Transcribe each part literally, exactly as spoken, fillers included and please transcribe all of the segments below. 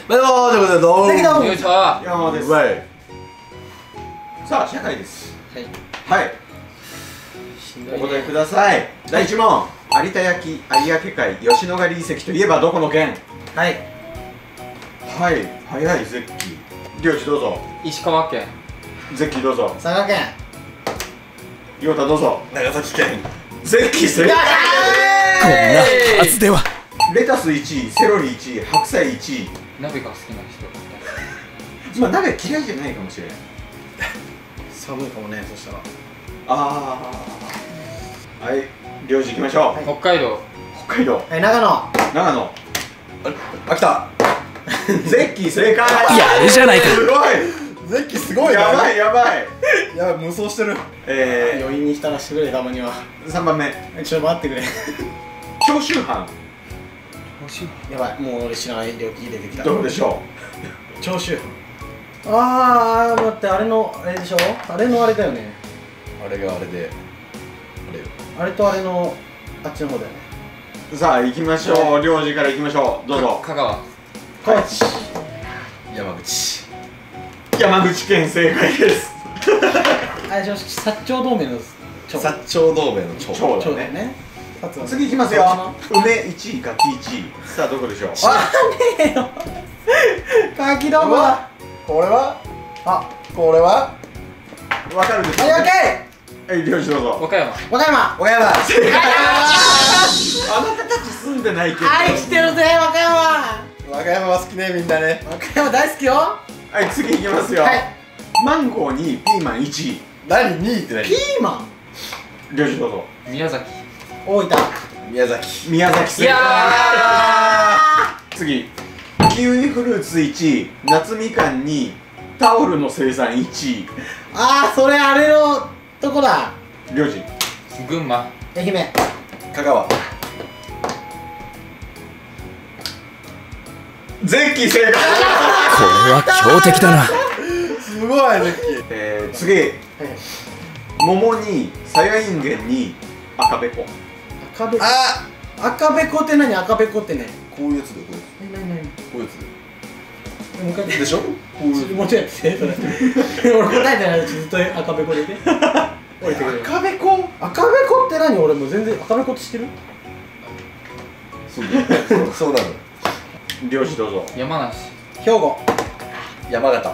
どうもということでどうもできたよいしょ。 山です。 わいさあ社会です。 はい。 はい。お答えください。だいいち問。有田焼有明海吉野ヶ里遺跡といえばどこの県？ はい。 はい。早いゼッキー。領地どうぞ。 石川県。 ゼッキーどうぞ。 佐賀県。 陽太どうぞ。 長崎県ゼッキー正解。 こんなはずでは。 レタスいちい、セロリいちい、白菜いちい。 鍋が好きな人。 まあ鍋嫌いじゃないかもしれない。 寒いかもね、そしたら。 ああ。はい。領地行きましょう。 北海道。 北海道。 はい、長野。 長野。 あれ秋田ゼッキー正解。 やるじゃないか。 すごい。 ゼッキーすごいなやばいやばい。 やばい無双してるえ余韻に浸らしてくれ、たまには。 ー、さんばんめ。 ちょっと待ってくれ。 長州藩。 やばい、もう俺知らない領域出てきた。 どうでしょ長州藩。あー、待って、あれの、あれでしょ、あれのあれだよね。 あれがあれであれよあれとあれの、あっちの方だよね。 う。さあ行きましょう。領事から行きましょう。どうぞ。 香川。 高知。 山口山口県正解です。 あれでしょ、薩長同盟の長。 薩長同盟の長長だね。 長だよね。薩次行きますよ。梅いちい、柿いちい。さあどこでしょう。 あねえよ。柿どこだ。 これはあ、 これはわかるでしょう。 はい、オッケはい、領事どうぞ。 和歌山。 ー。和歌山。 岡山正解。あなたたち住んでないけど。 愛してるぜ、和歌山。 和歌山は好きねみんなね和歌山大好きよ。 はい、次行きますよ。 はい。 マンゴーにピーマンいちい。 何にいって何ピーマン。 領事どうぞ。 宮崎。 大分。 宮崎宮崎正いや解。次。キウイフルーツいちい、夏みかんにタオルの生産いちい。 あー、それあれのとこだ。 領事。 群馬。 愛媛。 香川ゼッキー正解。 これは強敵だな。 すごいゼッキーえー、次。桃にさやいんげんに赤べこ。 赤べこ。 あ赤べこって何？赤べこってね。 こういうやつだよこういうやえ、なになに？ つこういうやつもう一回でしょこういうもうちょいやってそれ。俺答えてないし、ずっと赤べこでいて。降りてくれる。 赤べこ。 赤べこって何？俺もう全然赤べこって知ってる？ そうそうそうなの領事どうぞ。 山梨。 兵庫。 山形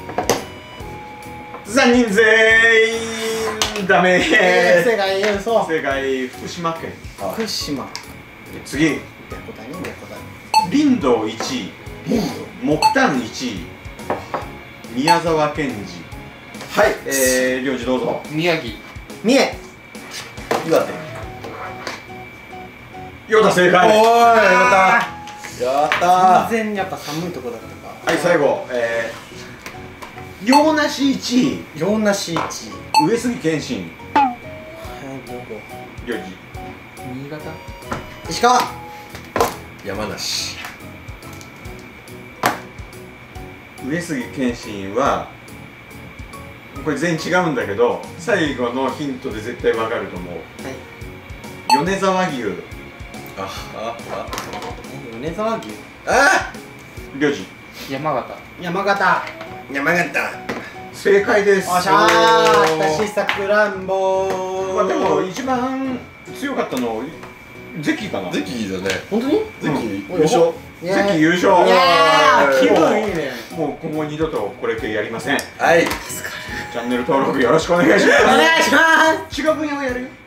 さんにん全員ダメえー、 ー。 正解言うそう。 正解。福島県。 福島。 次。 答えね、答林道いちい、木炭いちい、宮沢賢治。はい、えー、領事どうぞ。 宮城。 え。三重。 岩手ヨタ正解。 おーいはやったやった全然やっぱ寒いとこだったか。 い、最後。えー、洋梨いちい、 洋梨いち。 上杉謙信。 はい、どこ？ 領事。 新潟。 石川。 山梨上杉謙信はこれ全員違うんだけど、最後のヒントで絶対わかると思う。 はい。 米沢牛。 あああえ、米沢牛。 あ領事。 山形。 山形。 山形正解です。 おっしゃー。私さくらんぼ。 まあでも一番強かったのゼッキーかな。 ゼッキーだね本当に？ ゼッキーうん優勝ゼッキー優勝。 いやー、気もう分いいね。 もう今後二度とこれ系やりません。 はいチャンネル登録よろしくお願いします。 お願いします。 違う分野をやるよ。